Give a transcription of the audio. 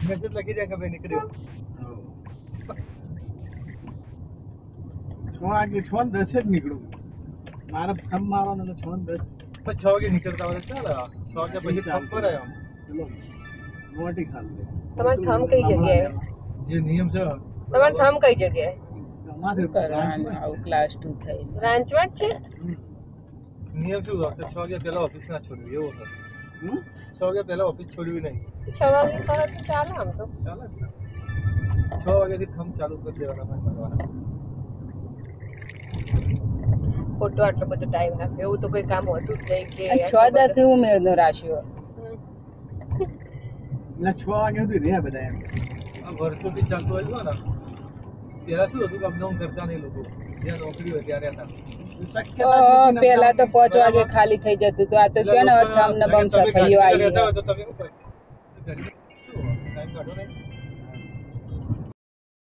Message લખી દે કે ભાઈ નીકળ્યો. 6 વાગે 6:10 જ નીકળું. મારે થમ મારવાનો એટલે 6:10. પણ 6 વાગે નીકળતા હોય તો ચાલે. 6 વાગ્યા પછી થમ ભરાય આમ. નોટિસ આલે. તમારે થમ કઈ જગ્યાએ? જે નિયમ છે તમારે થમ કઈ જગ્યાએ? અમારે કરવાનું આવું ક્લાસ 2 થઈ બ્રાન્ચમાં જ છે? નિયમ શું છે કે 6 વાગ્યા પહેલા ઓફિસ ના છોડવી એવો છે. 6 વાગ્યા પહેલા ઓફિસ છોડવી નહીં. 6 વાગે તરત તો ચાલે આમ તો. ચાલે જ ને. 6 વાગ્યાથી થમ ચાલુ કરી દેવાના ભાઈ મારવાના. ખોટો આટલો બધો ટાઈમ નાખે એવું તો કોઈ કામ હોતું જ નહીં કે 6:10 ઉમેરનો રાખ્યો એટલે 6 વાગે સુધી રહ્યા બધા એમ. આ વર્ષોથી ચાલતું હોય છે ને. પહેલા શું હતું કે અપડાઉન કરતા નહીં લોકો. જ્યાં નોકરી હોય ત્યારે હતા. પેલા તો 5 વાગે ખાલી થઈ જતું તો આ તો કેનો થમ ને બમ સફાઈઓ આવી તમે શું કરે? ઘરે શું ટાઈમ કાઢો નહીં.